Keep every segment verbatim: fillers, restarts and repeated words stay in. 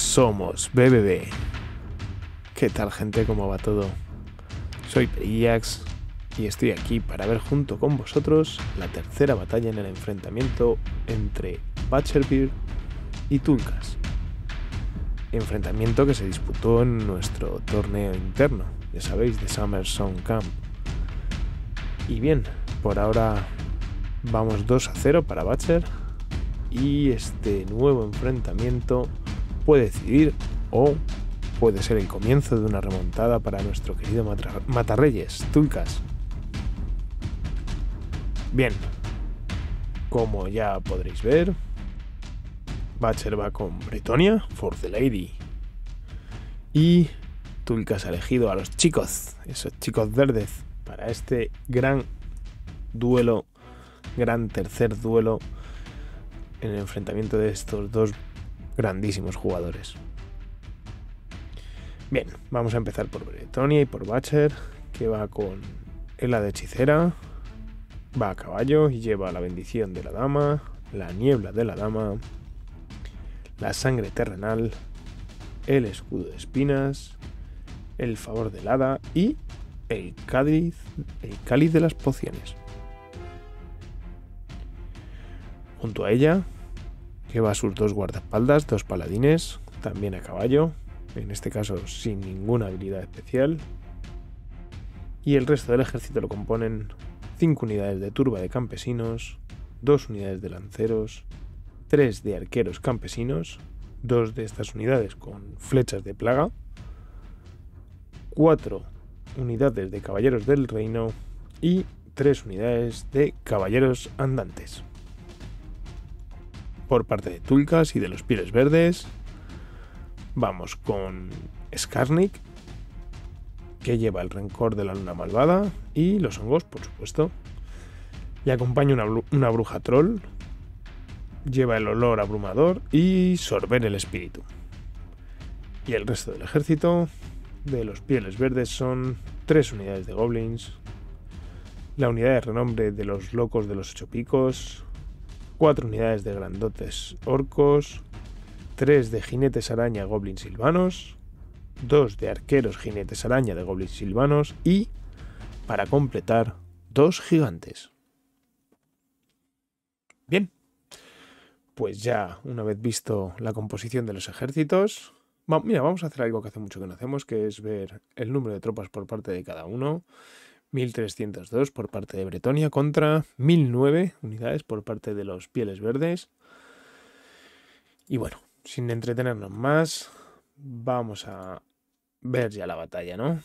somos B B B. ¿Qué tal, gente? ¿Cómo va todo? Soy Perillax y estoy aquí para ver junto con vosotros la tercera batalla en el enfrentamiento entre Butcherbeer y Tulkas. Enfrentamiento que se disputó en nuestro torneo interno, ya sabéis, de Summer Song Camp. Y bien, por ahora vamos dos a cero para Butcher y este nuevo enfrentamiento puede decidir o puede ser el comienzo de una remontada para nuestro querido Matra- Matarreyes, Tulkas. Bien, como ya podréis ver, Butcher va con Bretonnia, for the lady. Y Tulkas ha elegido a los chicos, esos chicos verdes, para este gran duelo, gran tercer duelo en el enfrentamiento de estos dos grandísimos jugadores. Bien, vamos a empezar por Bretonnia y por Butcher, que va con el hada hechicera, va a caballo y lleva la bendición de la dama, la niebla de la dama, la sangre terrenal, el escudo de espinas, el favor del hada y el cáliz, el cáliz de las pociones. Junto a ella lleva sus dos guardaespaldas, dos paladines, también a caballo, en este caso sin ninguna habilidad especial. Y el resto del ejército lo componen cinco unidades de turba de campesinos, dos unidades de lanceros, tres de arqueros campesinos, dos de estas unidades con flechas de plaga, cuatro unidades de caballeros del reino y tres unidades de caballeros andantes. Por parte de Tulkas y de los pieles verdes, vamos con Skarnik, que lleva el rencor de la luna malvada y los hongos, por supuesto. Y acompaña una, una bruja troll, lleva el olor abrumador y sorber el espíritu. Y el resto del ejército de los pieles verdes son tres unidades de goblins, la unidad de renombre de los locos de los ocho picos, cuatro unidades de grandotes orcos, tres de jinetes araña goblins silvanos, dos de arqueros jinetes araña de goblins silvanos y, para completar, dos gigantes. Bien, pues ya una vez visto la composición de los ejércitos, va, mira, vamos a hacer algo que hace mucho que no hacemos, que es ver el número de tropas por parte de cada uno. mil trescientos dos por parte de Bretonnia contra mil nueve unidades por parte de los pieles verdes. Y bueno, sin entretenernos más, vamos a ver ya la batalla, ¿no?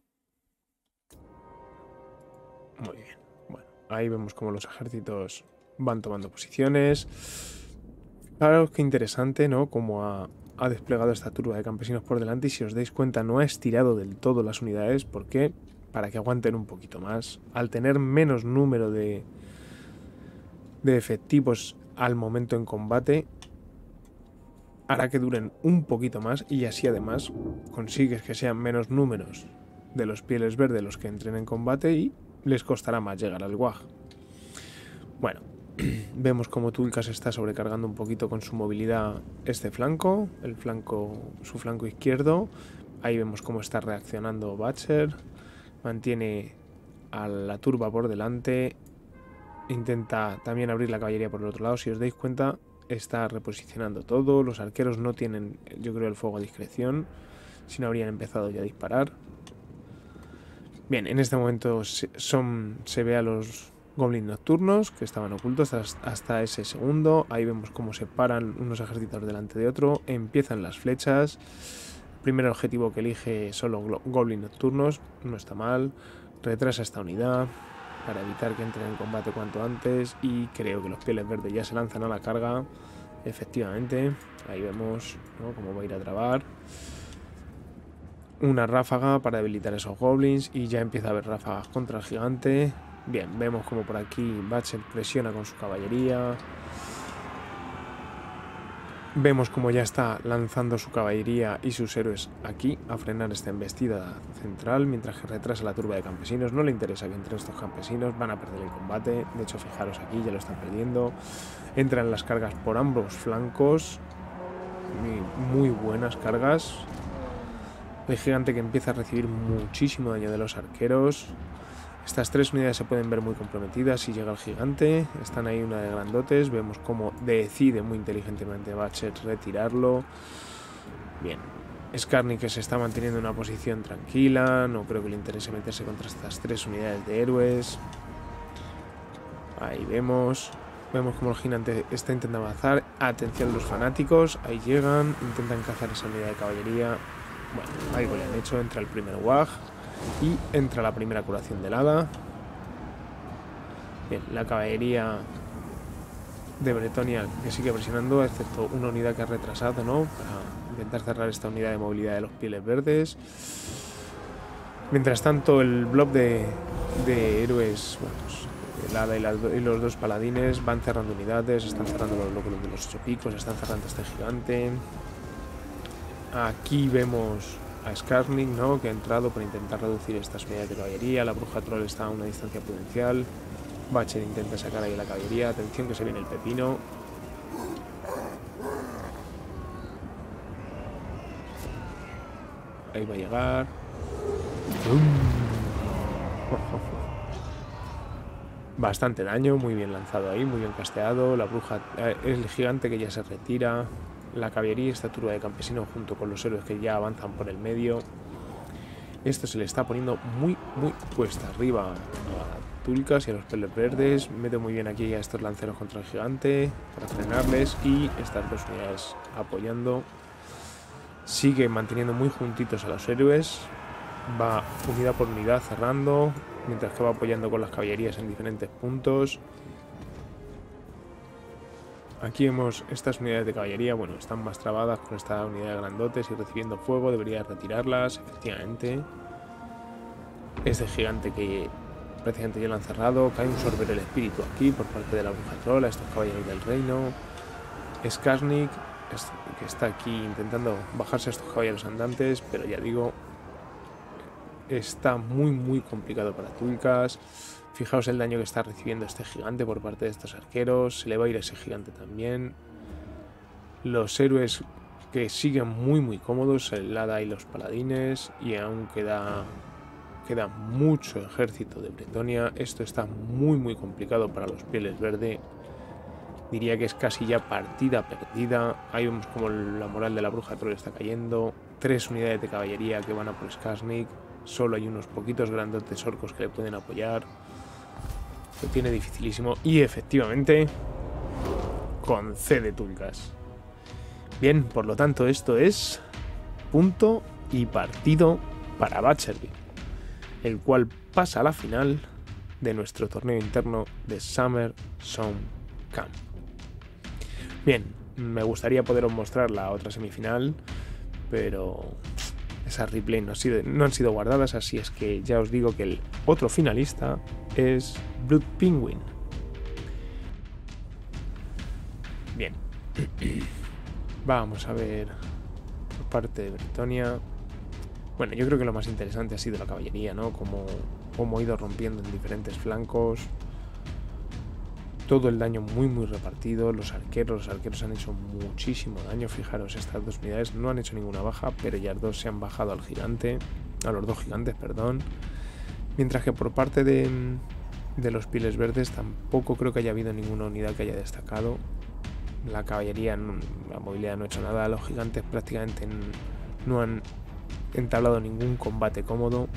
Muy bien. Bueno, ahí vemos cómo los ejércitos van tomando posiciones. Claro, qué interesante, ¿no? Cómo ha, ha desplegado esta turba de campesinos por delante y, si os dais cuenta, no ha estirado del todo las unidades. ¿Por qué? Para que aguanten un poquito más. Al tener menos número de, de efectivos al momento en combate, hará que duren un poquito más y así además consigues que sean menos números de los pieles verdes los que entren en combate y les costará más llegar al Wag. Bueno, vemos como Tulkas está sobrecargando un poquito con su movilidad este flanco, el flanco, su flanco izquierdo. Ahí vemos cómo está reaccionando Butcher, mantiene a la turba por delante, intenta también abrir la caballería por el otro lado. Si os dais cuenta, está reposicionando todo. Los arqueros no tienen, yo creo, el fuego a discreción, si no habrían empezado ya a disparar. Bien, en este momento se, son, se ve a los goblins nocturnos que estaban ocultos hasta, hasta ese segundo. Ahí vemos cómo se paran unos ejércitos delante de otro, empiezan las flechas. El primer objetivo que elige son los goblins nocturnos, no está mal. Retrasa esta unidad para evitar que entren en combate cuanto antes, y creo que los pieles verdes ya se lanzan a la carga. Efectivamente, ahí vemos, ¿no?, cómo va a ir a trabar una ráfaga para debilitar esos goblins, y ya empieza a haber ráfagas contra el gigante. Bien, vemos como por aquí Butcher presiona con su caballería. Vemos como ya está lanzando su caballería y sus héroes aquí a frenar esta embestida central, mientras que retrasa la turba de campesinos. No le interesa que entren estos campesinos, van a perder el combate. De hecho, fijaros aquí, ya lo están perdiendo. Entran las cargas por ambos flancos. muy, muy buenas cargas. El gigante que empieza a recibir muchísimo daño de los arqueros. Estas tres unidades se pueden ver muy comprometidas si llega el gigante. Están ahí una de grandotes. Vemos cómo decide muy inteligentemente Butcher retirarlo. Bien. Skarnik que se está manteniendo en una posición tranquila. No creo que le interese meterse contra estas tres unidades de héroes. Ahí vemos. Vemos cómo el gigante está intentando avanzar. Atención los fanáticos. Ahí llegan. Intentan cazar esa unidad de caballería. Bueno, algo le han hecho. Entra el primer Wag. Y entra la primera curación del hada. Bien, la caballería de Bretonia que sigue presionando, excepto una unidad que ha retrasado, ¿no? Para intentar cerrar esta unidad de movilidad de los pieles verdes. Mientras tanto, el blob de, de héroes, bueno, pues, el hada y, las, y los dos paladines van cerrando unidades, están cerrando los lóculos de los ocho picos, están cerrando este gigante. Aquí vemos a Skarnik, ¿no? Que ha entrado para intentar reducir estas unidades de caballería. La bruja troll está a una distancia prudencial. Butcher intenta sacar ahí la caballería. Atención que se viene el pepino. Ahí va a llegar. Bastante daño, muy bien lanzado ahí, muy bien casteado. La bruja, eh, el gigante que ya se retira. La caballería y esta turba de campesinos junto con los héroes que ya avanzan por el medio. Esto se le está poniendo muy, muy cuesta arriba a Tulkas y a los peles verdes. Mete muy bien aquí a estos lanceros contra el gigante para frenarles. Y estas dos unidades apoyando. Sigue manteniendo muy juntitos a los héroes. Va unidad por unidad cerrando. Mientras que va apoyando con las caballerías en diferentes puntos. Aquí vemos estas unidades de caballería, bueno, están más trabadas con esta unidad de grandotes y recibiendo fuego, debería retirarlas, efectivamente. Este gigante que prácticamente ya lo han cerrado, cae un sorber el espíritu aquí por parte de la bruja troll, a estos caballeros del reino. Skarnik, que está aquí intentando bajarse a estos caballeros andantes, pero ya digo, está muy muy complicado para Tulkas. Fijaos el daño que está recibiendo este gigante por parte de estos arqueros. Se le va a ir a ese gigante también. Los héroes que siguen muy muy cómodos. El hada y los paladines. Y aún queda, queda mucho ejército de Bretonia. Esto está muy muy complicado para los pieles verde. Diría que es casi ya partida perdida. Ahí vemos como la moral de la bruja troll está cayendo. Tres unidades de caballería que van a por Skarnik. Solo hay unos poquitos grandotes orcos que le pueden apoyar. Lo tiene dificilísimo y efectivamente concede Tulkas. Bien, por lo tanto esto es punto y partido para Butcherby, el cual pasa a la final de nuestro torneo interno de Summer Song Camp. Bien, me gustaría poderos mostrar la otra semifinal, pero esas replays no han sido, no han sido guardadas, así es que ya os digo que el otro finalista es Blood Penguin. Bien. Vamos a ver por parte de Bretonia. Bueno, yo creo que lo más interesante ha sido la caballería, ¿no? Como, como ha ido rompiendo en diferentes flancos. Todo el daño muy muy repartido. Los arqueros, los arqueros han hecho muchísimo daño. Fijaros, estas dos unidades no han hecho ninguna baja, pero ya dos se han bajado al gigante. A los dos gigantes, perdón. Mientras que por parte de, de los pieles verdes tampoco creo que haya habido ninguna unidad que haya destacado. La caballería, la movilidad no ha hecho nada. Los gigantes prácticamente no han entablado ningún combate cómodo.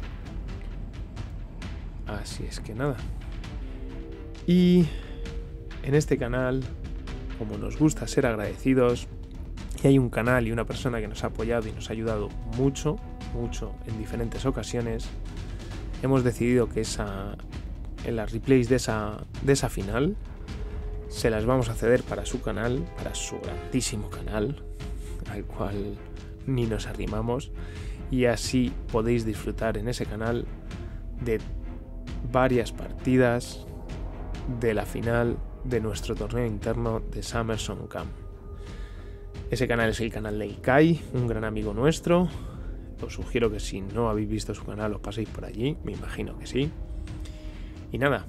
Así es que nada. Y en este canal, como nos gusta ser agradecidos, y hay un canal y una persona que nos ha apoyado y nos ha ayudado mucho, mucho en diferentes ocasiones, hemos decidido que esa, en las replays de esa, de esa final se las vamos a ceder para su canal, para su grandísimo canal, al cual ni nos arrimamos, y así podéis disfrutar en ese canal de varias partidas de la final de nuestro torneo interno de Summer Song Camp. Ese canal es el canal de Ikai, un gran amigo nuestro. Os sugiero que si no habéis visto su canal os paséis por allí, me imagino que sí. Y nada,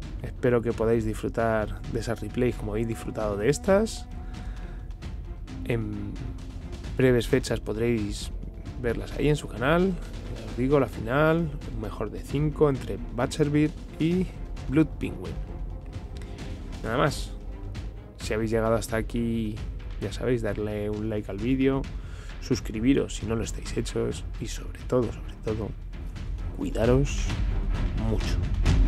espero que podáis disfrutar de esas replays como habéis disfrutado de estas. en breves fechas podréis verlas ahí en su canal. Ya os digo, la final, un mejor de cinco entre Butcherbeer y Blood Penguin. Nada más. Si habéis llegado hasta aquí, ya sabéis, darle un like al vídeo, suscribiros si no lo estáis hechos y sobre todo, sobre todo, cuidaros mucho.